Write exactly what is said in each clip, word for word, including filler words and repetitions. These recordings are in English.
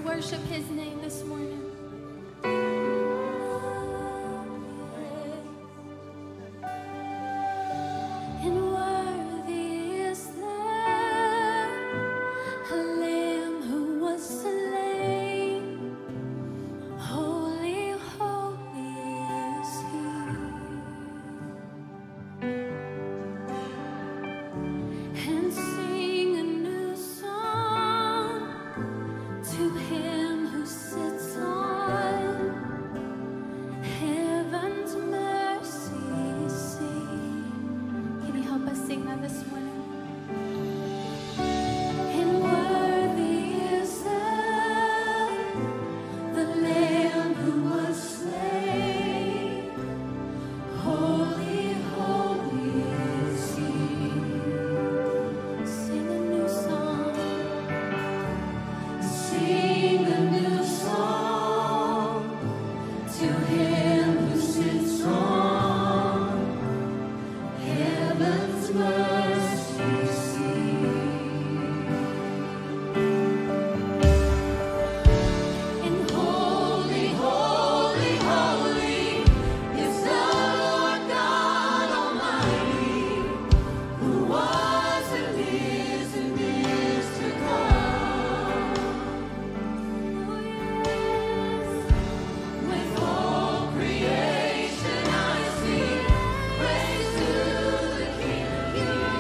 worship his name this morning. And worthy is the Lamb who was slain. Holy, holy is he. And sing a new song to him who sits on heaven's mercy seat. Can you help us sing that this morning? And worthy is the, the Lamb who was slain. Holy, holy is he. Sing a new song. Sing a new song to him who sits on heaven's mercy seat. And holy, holy, holy is the Lord God Almighty, who was and is and is to come. Oh, yes. With all creation I sing praise to the King.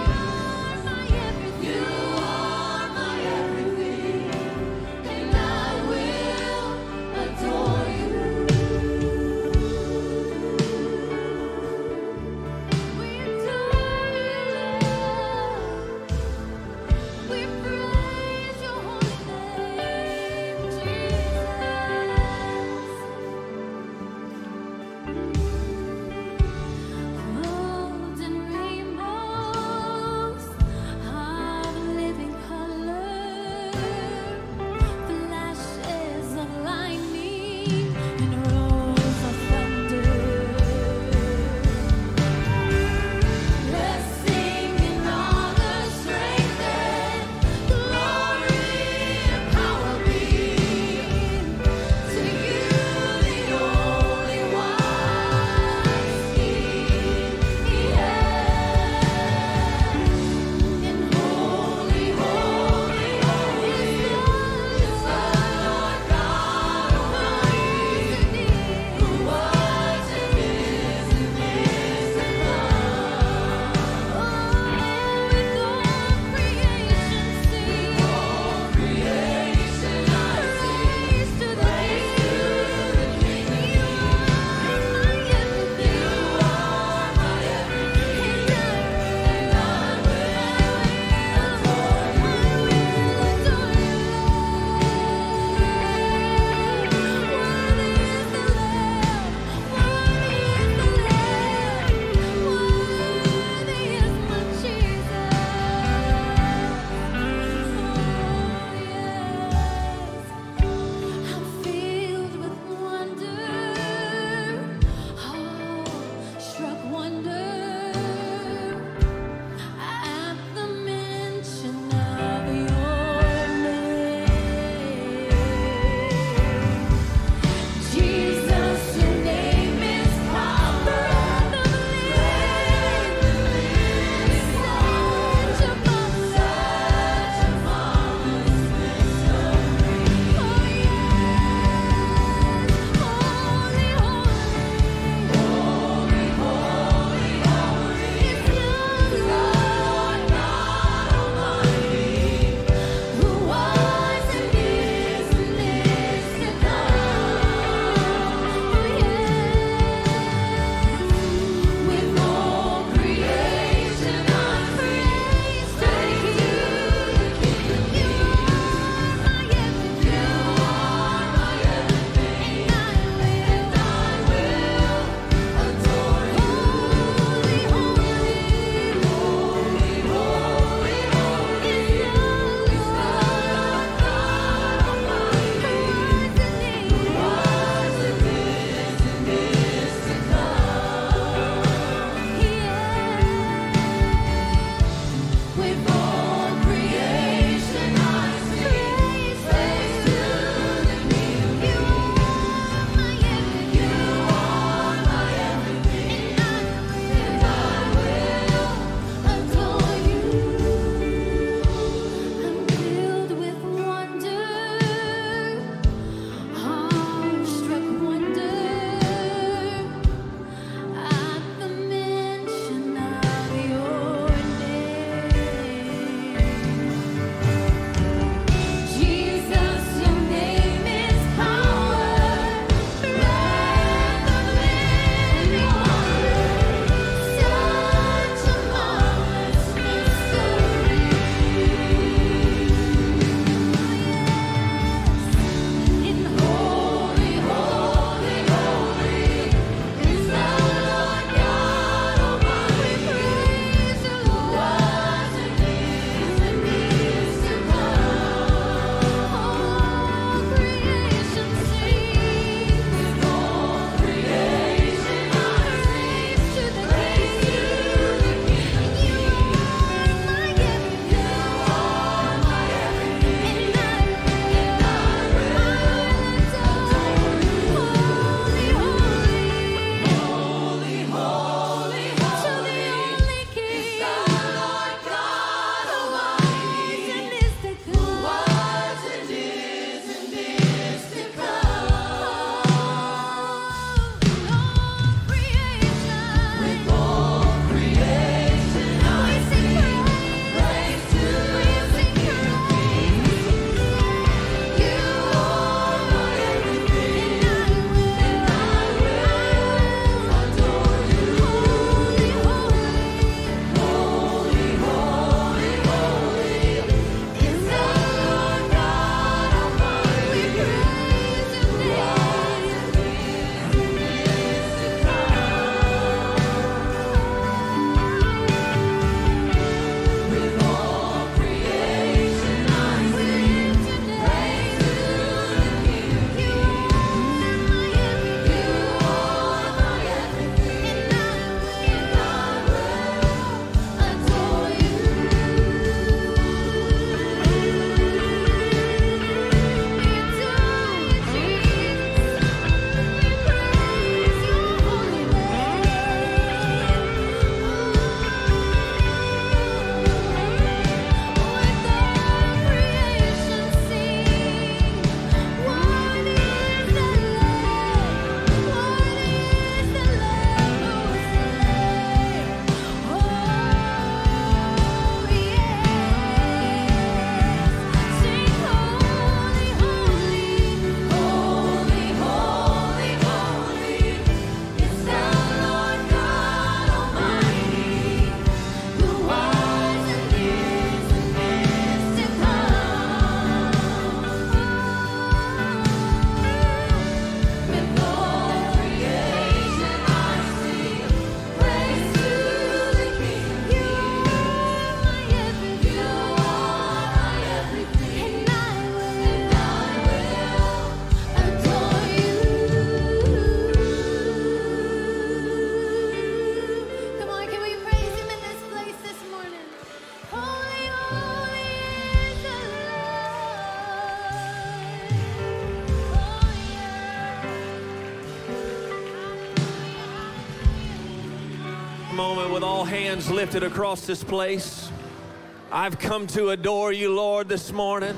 with all hands lifted across this place. I've come to adore you, Lord, this morning.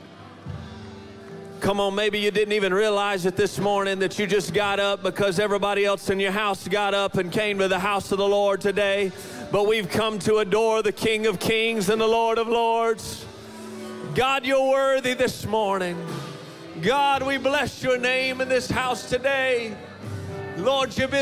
Come on, maybe you didn't even realize it this morning that you just got up because everybody else in your house got up and came to the house of the Lord today. But we've come to adore the King of Kings and the Lord of Lords. God, you're worthy this morning. God, we bless your name in this house today. Lord, you've been